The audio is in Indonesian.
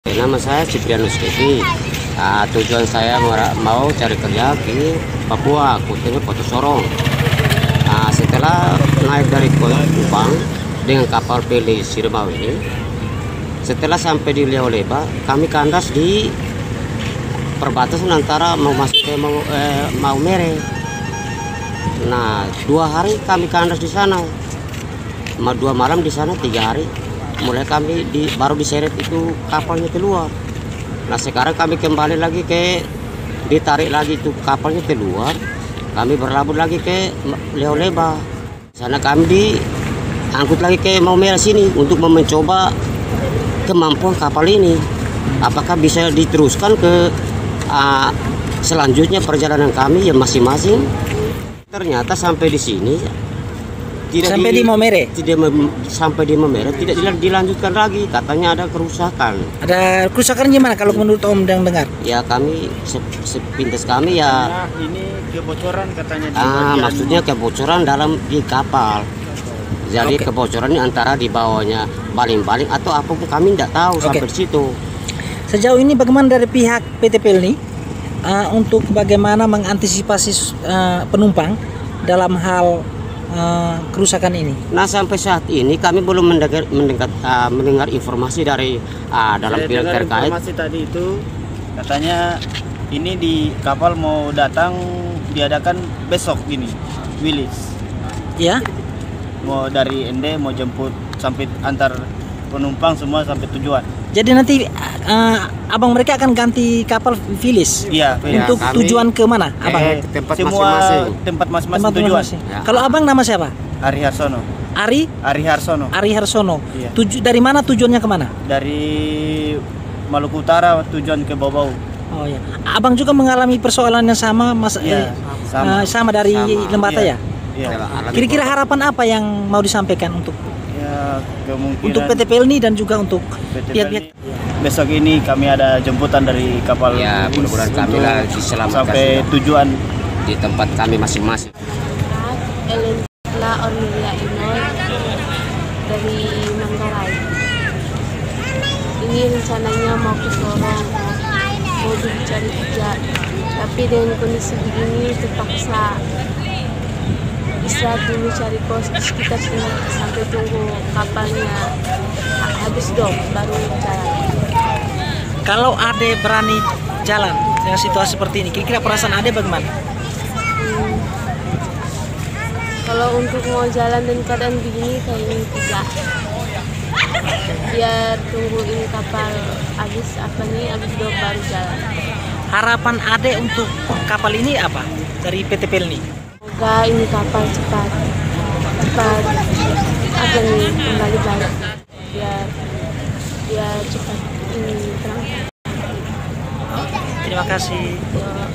Nama saya Ciprianus Devi. Tujuan saya mau cari kerja di Papua, khususnya Kota Sorong. Setelah naik dari Kupang dengan kapal Pele Sirmau ini, setelah sampai di Leoleba, kami kandas di perbatasan antara mau masuk ke Maumere. Nah, 2 hari kami kandas di sana, 2 malam di sana, 3 hari. Mulai kami baru diseret itu kapalnya keluar. Nah, sekarang kami kembali lagi ditarik lagi itu kapalnya keluar. Kami berlabuh lagi ke Leoleba. Sana kami diangkut lagi ke Maumere sini untuk mencoba kemampuan kapal ini. Apakah bisa diteruskan ke selanjutnya perjalanan kami yang masing-masing. Ternyata sampai di sini sampai di Maumere, sampai di Maumere tidak dilanjutkan lagi, katanya ada kerusakan. Ada kerusakan gimana kalau menurut Om yang dengar? Ya kami sepintas kami ya. Ini kebocoran katanya. Maksudnya kebocoran di kapal. Jadi kebocorannya antara di bawahnya baling-baling atau apapun kami tidak tahu sampai di situ. Sejauh ini bagaimana dari pihak PT Pelni untuk bagaimana mengantisipasi penumpang dalam hal kerusakan ini? Nah, sampai saat ini kami belum mendengar informasi dari dalam pihak terkait. Informasi tadi itu katanya ini di kapal mau diadakan besok gini, Willis. Ya. Mau dari Ende mau jemput sampai antar penumpang semua sampai tujuan. Jadi nanti abang mereka akan ganti kapal Willis. Iya. Untuk tujuan ke mana, abang? Tempat semua masing-masing. tempat masing-masing tujuan. Ya. Kalau abang nama siapa? Ari Harsono. Ari Harsono. Iya. Dari mana tujuannya kemana? Dari Maluku Utara tujuan ke Bau-Bau. Oh ya. Abang juga mengalami persoalan yang sama, Mas? Iya, sama dari Lembata iya. ya? Iya. Kira-kira harapan apa yang mau disampaikan untuk Kemungkinan PT Pelni dan juga untuk PT pihak-pihak? Besok ini kami ada jemputan dari kapal. Ya, mudah-mudahan kami lah diselamatkan sampai tujuan di tempat kami masing-masing. Elena Ornelia Inol dari Manggarai. Ini rencananya mau ke Sorong, mau cari kerja, tapi dengan kondisi begini terpaksa istirahat dulu, cari kos di sekitar sini sampai tunggu kapalnya habis dong baru jalan. Kalau Ade berani jalan dengan situasi seperti ini, kira-kira perasaan Ade bagaimana? Kalau untuk mau jalan dan keadaan begini kayaknya tidak. Biar tunggu ini kapal habis dong baru jalan. Harapan Ade untuk kapal ini apa dari PT Pelni? Semoga ini kapal cepat kembali balik biar cepat ini berangkat. Terima kasih. Ya.